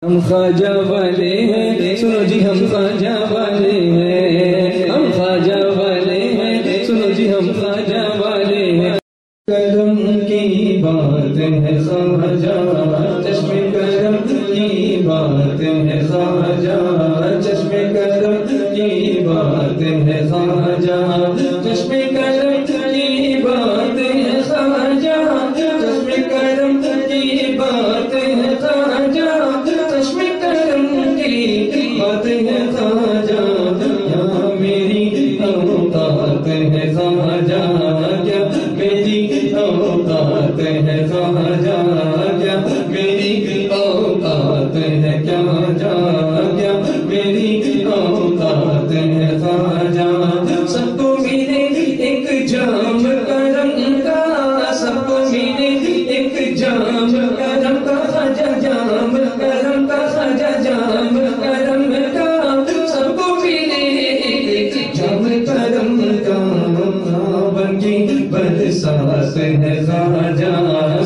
ہم خواجہ والے ہیں سنو جی ہم خواجہ والے ہیں، ہم خواجہ والے ہیں سنو جی ہم خواجہ والے ہیں۔ کرم کی بات ہے خواجہ، چشمے کرم کی بات ہے خواجہ، چشمے کرم کی بات ہے خواجہ، چشمے کرم کی بات ہے خواجہ، چشمے کرم کی بات ہے خواجہ، چشمے کرم کی بات ہے خواجہ، یہاں میری اوقات ہے خواجہ، کیا میری اوقات ہے خواجہ، کیا میری اوقات ہے خواجہ، کیا میری اوقات ہے خواجہ، سب کو ملے ایک جام کرم کا، سب کو ملے ایک جام کرم کا، خواجہ جام کرم کا، خواجہ جام کرم کا، سب کو ملے ایک جام کرم کا، بن کی برسات ہے خواجہ،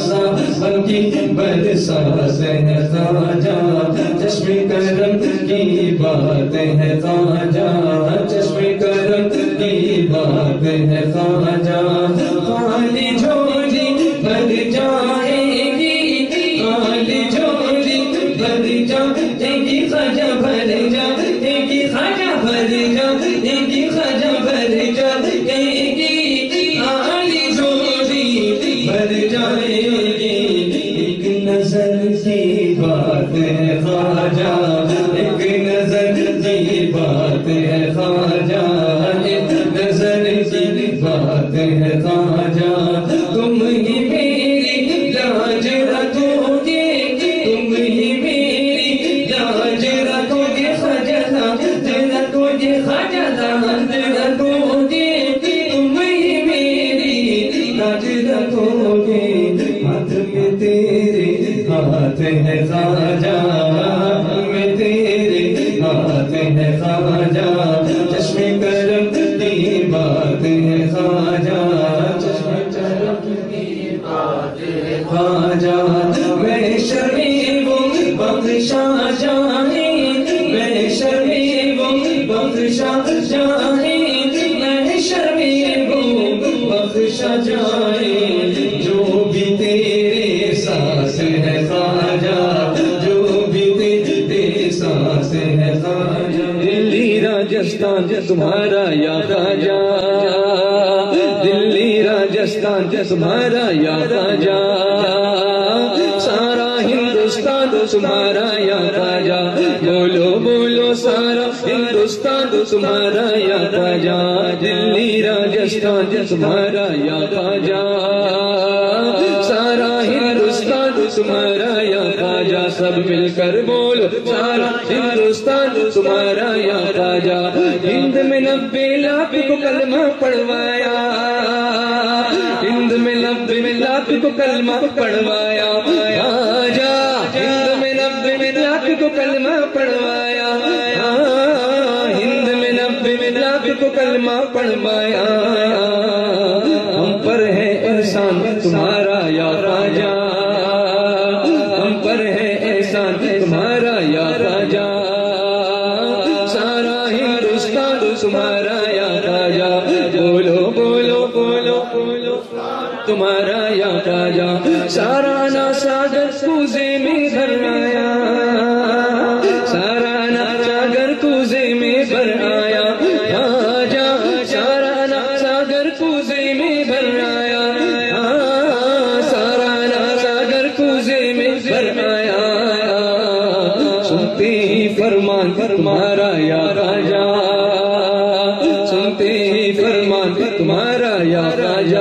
بن کی برسات ہے خواجہ، چشمے کرم کی بات ہے خواجہ، چشمے کرم کی بات ہے خواجہ، خالی جھولی بھر جائے گی، خالی جھولی بھر جائے گی، خواجہ بھر جائے گی، خواجہ بھر جائے گی، خواجہ بھر جائے گی، خالی جھولی بھر جائے گی، ایک نظر کی بات ہے خواجہ، ایک نظر کی بات ہے خواجہ، ایک نظر کی بات ہے خواجہ، تم ہی میری لاج رکھو گے، تم ہی میری لاج رکھو گے، خواجہ لاج رکھو گے، خواجہ لاج رکھو گے، تم ہی میری لاج رکھو گے، ہاتھ میں تیرے ہاتھ ہے خواجہ، ہاتھ میں تیرے ہاتھ ہے خواجہ، چشمے کرم کی بات ہے خواجہ، چشمے کرم کی بات ہے خواجہ، میں شریف بخشا جانے، میں شریف بخشا جانے، میں شریف بخشا جائے، جو بھی تیرے ساتھ ہے خواجہ، جو بھی تیرے ساتھ ہے خواجہ، دلی راجستھان تمہارا یا خواجہ، دلی راجستھان تمہارا یا خواجہ، سارا ہندوستان تمہارا یا خواجہ، بولو بولو سارا ہندوستان تمہارا یا خواجہ، دلی راجستھان تمہارا یا خواجہ، سارا ہندوستان تمہارا یا خواجہ، سب مل کر بولو سارا ہندوستان تمہارا یا خواجہ، ہند میں 90 لاکھ کو کلمہ پڑھوایا، ہند میں 90 لاکھ کو کلمہ پڑھوایا، خواجہ ہند میں 90 لاکھ کو کلمہ پڑھوایا، ہند میں 90 لاکھ کو کلمہ پڑھوایا، ہم پر ہے احسان تمہارا یا خواجہ، ہم پر ہے احسان تمہارا یا خواجہ، سارا ہندوستان تمہارا یا خواجہ، بولو بولو بولو بولو تمہارا یا خواجہ، سارا نا ساگر کوزے میں بھر آیا، سارا نا ساگر کوزے میں بھر آیا، خواجہ سارا نا ساگر کوزے میں بھر آیا، سارا نا ساگر کوزے میں بھر آیا، سنتے ہی فرمان تمہارا یا خواجہ، سنتے ہی فرمان تمہارا یا خواجہ،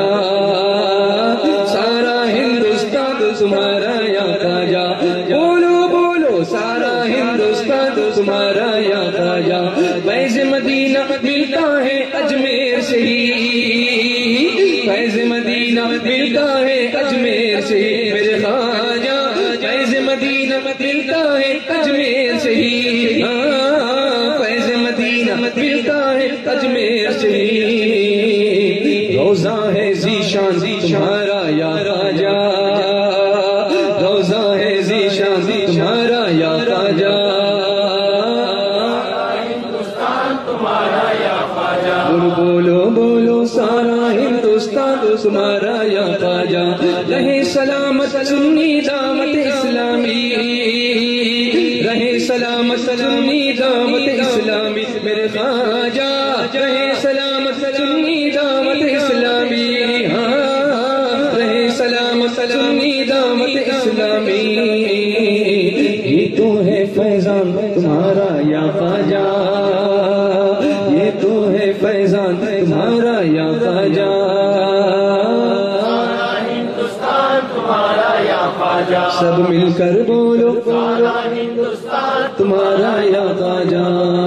سارا ہندوستان تمہارا یا خواجہ، بولو بولو سارا ہندوستان تمہارا یا خواجہ، فیض مدینہ ملتا ہے اجمیر سے ہی، فیض مدینہ ملتا ہے اجمیر سے ہی، میرے خواجہ فیض مدینہ ملتا ہے اجمیر سے ہی، فیض مدینہ ملتا ہے اجمیر سے ہی، روزہ ہے ذیشان تمہارا یا خواجہ، روزہ ہے ذیشان تمہارا یا خواجہ، تمہارا یا خواجہ رہے سلامت سنی دعوت اسلامی رہے سلامت سنی دعوت اسلامی میرے خواجہ رہے سلامت سنی دعوت اسلامی ہاں رہے سلامت سنی دعوت اسلامی یہ تو ہے فیضان تمہارا یا خواجہ یہ تو ہے فیضان تمہارا یا خواجہ سب مل کر بولو تمہارا یا خواجہ